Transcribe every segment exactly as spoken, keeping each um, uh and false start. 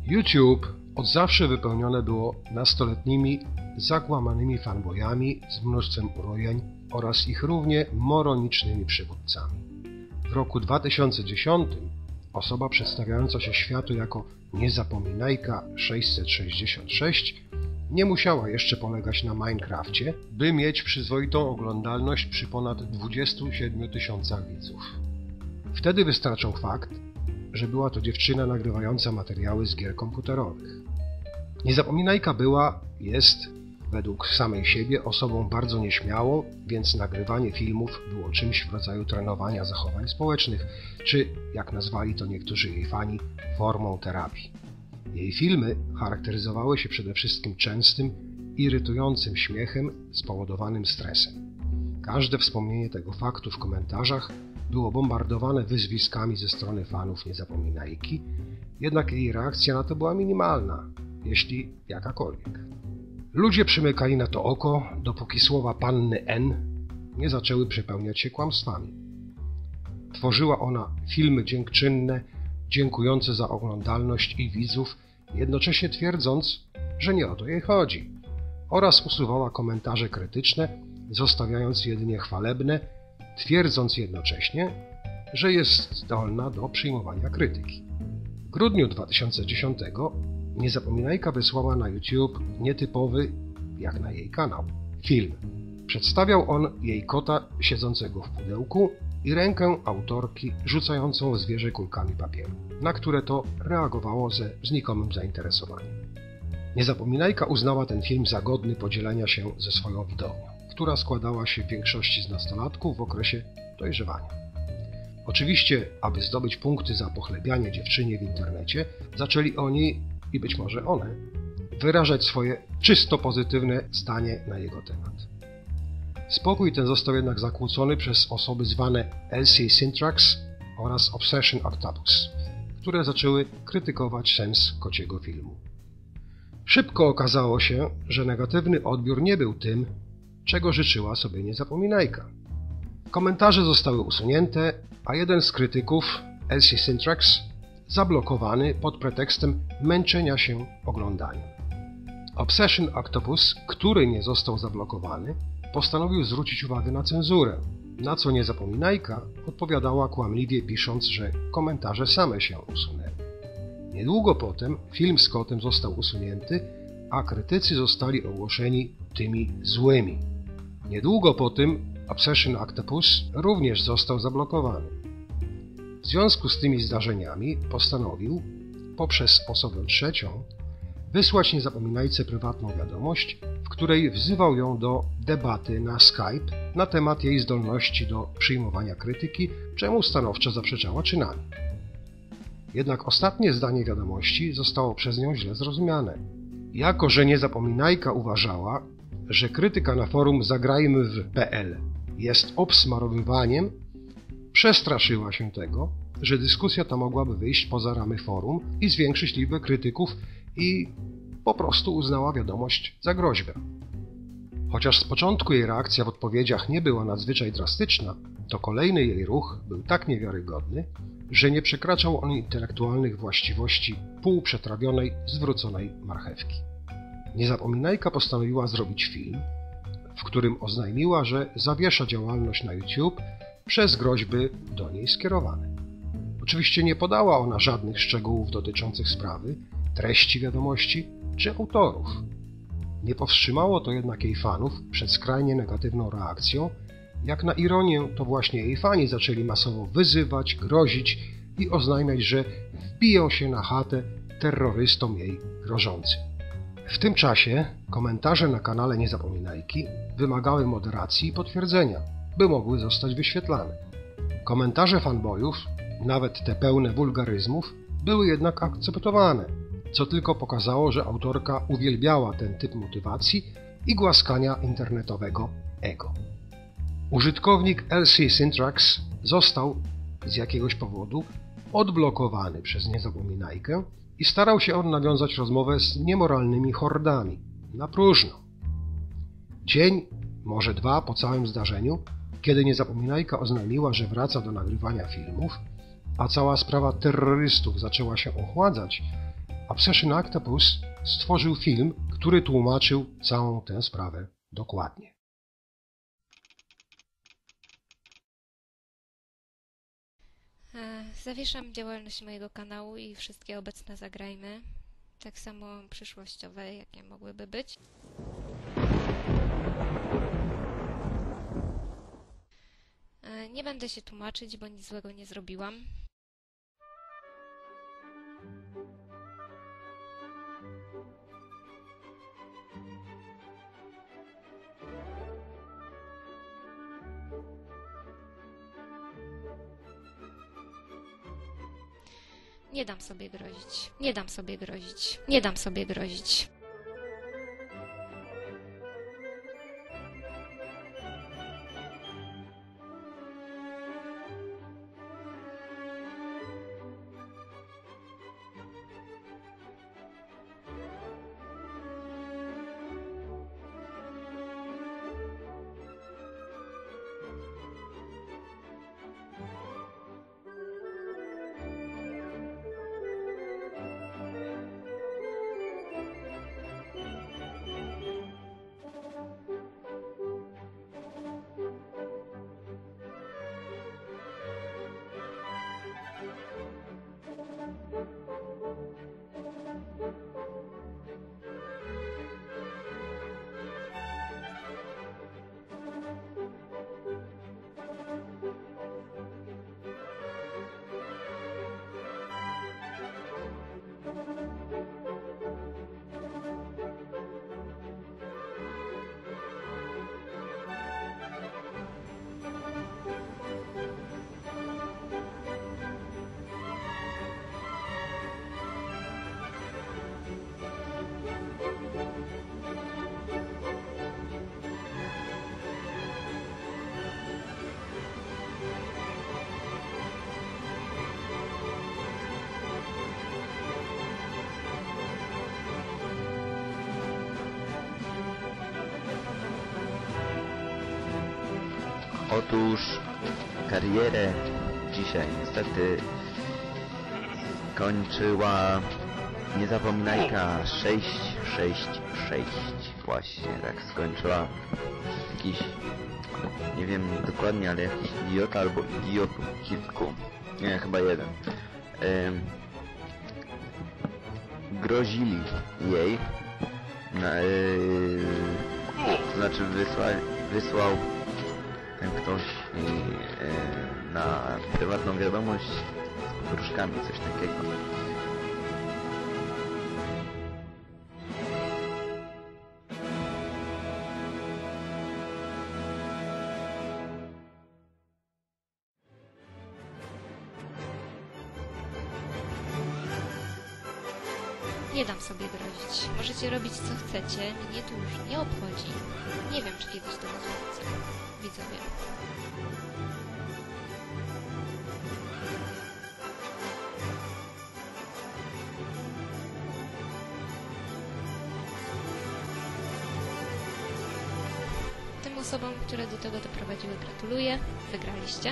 YouTube od zawsze wypełnione było nastoletnimi, zakłamanymi fanboyami z mnóstwem urojeń oraz ich równie moronicznymi przywódcami. W roku dwa tysiące dziesiątym osoba przedstawiająca się światu jako Niezapominajka sześćset sześćdziesiąt sześć nie musiała jeszcze polegać na Minecrafcie, by mieć przyzwoitą oglądalność przy ponad dwudziestu siedmiu tysiącach widzów. Wtedy wystarczał fakt, że była to dziewczyna nagrywająca materiały z gier komputerowych. Niezapominajka była, jest, według samej siebie, osobą bardzo nieśmiałą, więc nagrywanie filmów było czymś w rodzaju trenowania zachowań społecznych, czy, jak nazwali to niektórzy jej fani, formą terapii. Jej filmy charakteryzowały się przede wszystkim częstym, irytującym śmiechem spowodowanym stresem. Każde wspomnienie tego faktu w komentarzach było bombardowane wyzwiskami ze strony fanów Niezapominajki, jednak jej reakcja na to była minimalna, jeśli jakakolwiek. Ludzie przymykali na to oko, dopóki słowa panny N nie zaczęły przepełniać się kłamstwami. Tworzyła ona filmy dziękczynne, dziękujące za oglądalność i widzów, jednocześnie twierdząc, że nie o to jej chodzi, oraz usuwała komentarze krytyczne, zostawiając jedynie chwalebne, twierdząc jednocześnie, że jest zdolna do przyjmowania krytyki. W grudniu dwa tysiące dziesiątego Niezapominajka wysłała na YouTube nietypowy, jak na jej kanał, film. Przedstawiał on jej kota siedzącego w pudełku i rękę autorki rzucającą w zwierzę kulkami papieru, na które to reagowało ze znikomym zainteresowaniem. Niezapominajka uznała ten film za godny podzielenia się ze swoją widownią, która składała się w większości z nastolatków w okresie dojrzewania. Oczywiście, aby zdobyć punkty za pochlebianie dziewczynie w internecie, zaczęli oni, i być może one, wyrażać swoje czysto pozytywne zdanie na jego temat. Spokój ten został jednak zakłócony przez osoby zwane L C Syntrax oraz Obsession Octopus, które zaczęły krytykować sens kociego filmu. Szybko okazało się, że negatywny odbiór nie był tym, czego życzyła sobie Niezapominajka. Komentarze zostały usunięte, a jeden z krytyków, L C Syntrax, zablokowany pod pretekstem męczenia się oglądaniem. Obsession Octopus, który nie został zablokowany, postanowił zwrócić uwagę na cenzurę, na co Niezapominajka odpowiadała kłamliwie, pisząc, że komentarze same się usunęły. Niedługo potem film z kotem został usunięty, a krytycy zostali ogłoszeni tymi złymi. Niedługo po tym Obsession Octopus również został zablokowany. W związku z tymi zdarzeniami postanowił, poprzez osobę trzecią, wysłać Niezapominajce prywatną wiadomość, w której wzywał ją do debaty na Skype na temat jej zdolności do przyjmowania krytyki, czemu stanowczo zaprzeczała czynami. Jednak ostatnie zdanie wiadomości zostało przez nią źle zrozumiane. Jako że Niezapominajka uważała, że krytyka na forum zagrajmy w kropka p l jest obsmarowywaniem, przestraszyła się tego, że dyskusja ta mogłaby wyjść poza ramy forum i zwiększyć liczbę krytyków i po prostu uznała wiadomość za groźbę. Chociaż z początku jej reakcja w odpowiedziach nie była nadzwyczaj drastyczna, to kolejny jej ruch był tak niewiarygodny, że nie przekraczał on intelektualnych właściwości półprzetrawionej, zwróconej marchewki. Niezapominajka postanowiła zrobić film, w którym oznajmiła, że zawiesza działalność na YouTube przez groźby do niej skierowane. Oczywiście nie podała ona żadnych szczegółów dotyczących sprawy, treści wiadomości czy autorów. Nie powstrzymało to jednak jej fanów przed skrajnie negatywną reakcją. Jak na ironię, to właśnie jej fani zaczęli masowo wyzywać, grozić i oznajmiać, że wbiją się na chatę terrorystom jej grożącym. W tym czasie komentarze na kanale Niezapominajki wymagały moderacji i potwierdzenia, by mogły zostać wyświetlane. Komentarze fanboyów, nawet te pełne wulgaryzmów, były jednak akceptowane, co tylko pokazało, że autorka uwielbiała ten typ motywacji i głaskania internetowego ego. Użytkownik L C Syntrax został z jakiegoś powodu odblokowany przez Niezapominajkę i starał się on nawiązać rozmowę z niemoralnymi hordami, na próżno. Dzień, może dwa po całym zdarzeniu, kiedy Niezapominajka oznajmiła, że wraca do nagrywania filmów, a cała sprawa terrorystów zaczęła się ochładzać, Obsession Octopus stworzył film, który tłumaczył całą tę sprawę dokładnie. Zawieszam działalność mojego kanału i wszystkie obecne zagrajmy, tak samo przyszłościowe, jakie mogłyby być. Nie będę się tłumaczyć, bo nic złego nie zrobiłam. Nie dam sobie grozić. Nie dam sobie grozić. Nie dam sobie grozić. Otóż karierę dzisiaj niestety kończyła Niezapominajka sześć sześć sześć. Właśnie tak skończyła jakiś, nie wiem dokładnie, ale jakiś idiota albo idiotów kilku. Nie, chyba jeden. Ym, grozili jej, na, yy, to znaczy wysła, wysłał ten ktoś i, yy, na prywatną wiadomość z podróżkami, coś takiego. Nie dam sobie grozić. Możecie robić co chcecie, mnie to już nie obchodzi. Nie wiem, czy kiedyś do was wrócę. Widzowie. Tym osobom, które do tego doprowadziły, gratuluję. Wygraliście.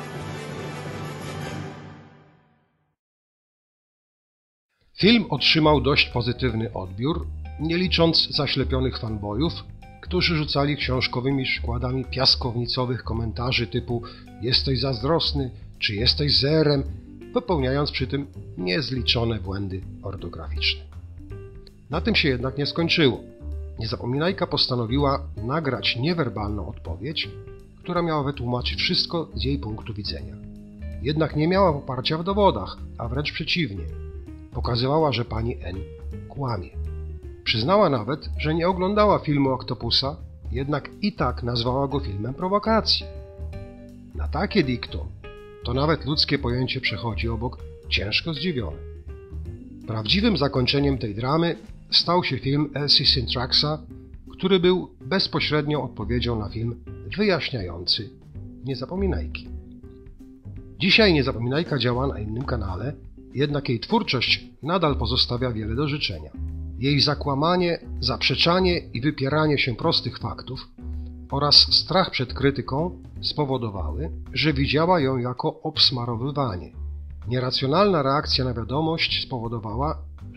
Film otrzymał dość pozytywny odbiór, nie licząc zaślepionych fanboyów, którzy rzucali książkowymi przykładami piaskownicowych komentarzy typu „jesteś zazdrosny” czy „jesteś zerem”, popełniając przy tym niezliczone błędy ortograficzne. Na tym się jednak nie skończyło. Niezapominajka postanowiła nagrać niewerbalną odpowiedź, która miała wytłumaczyć wszystko z jej punktu widzenia. Jednak nie miała poparcia w dowodach, a wręcz przeciwnie. Pokazywała, że pani N kłamie. Przyznała nawet, że nie oglądała filmu Octopusa, jednak i tak nazwała go filmem prowokacji. Na takie diktum to nawet ludzkie pojęcie przechodzi obok, ciężko zdziwione. Prawdziwym zakończeniem tej dramy stał się film Elsie Syntraxa, który był bezpośrednią odpowiedzią na film wyjaśniający Niezapominajki. Dzisiaj Niezapominajka działa na innym kanale, jednak jej twórczość nadal pozostawia wiele do życzenia. Jej zakłamanie, zaprzeczanie i wypieranie się prostych faktów oraz strach przed krytyką spowodowały, że widziała ją jako obsmarowywanie. Nieracjonalna reakcja na wiadomość spowodowała,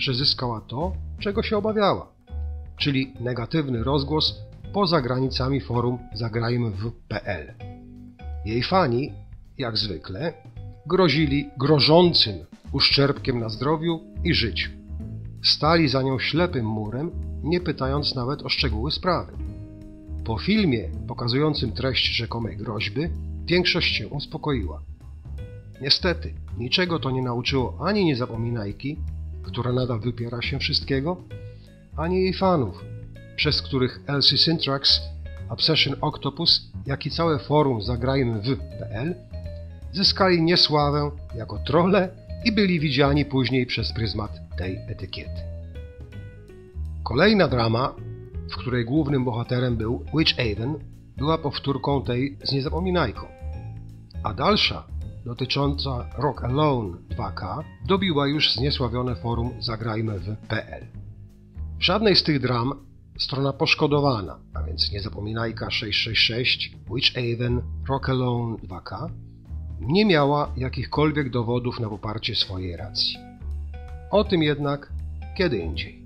że zyskała to, czego się obawiała, czyli negatywny rozgłos poza granicami forum zagrajmy w kropka pe el. Jej fani, jak zwykle, grozili grożącym uszczerbkiem na zdrowiu i życiu. Stali za nią ślepym murem, nie pytając nawet o szczegóły sprawy. Po filmie pokazującym treść rzekomej groźby większość się uspokoiła. Niestety, niczego to nie nauczyło ani Niezapominajki, która nadal wypiera się wszystkiego, ani jej fanów, przez których Elsie Syntrax, Obsession Octopus, jak i całe forum zagrajmy w kropka pe el zyskali niesławę jako trolle i byli widziani później przez pryzmat tej etykiety. Kolejna drama, w której głównym bohaterem był Witchaven, była powtórką tej z Niezapominajką, a dalsza, dotycząca Rock Alone dwa ka, dobiła już zniesławione forum zagrajmy w kropka pe el. W żadnej z tych dram strona poszkodowana, a więc Niezapominajka sześć sześć sześć, Witchaven, Rock Alone dwa ka, nie miała jakichkolwiek dowodów na poparcie swojej racji. O tym jednak kiedy indziej.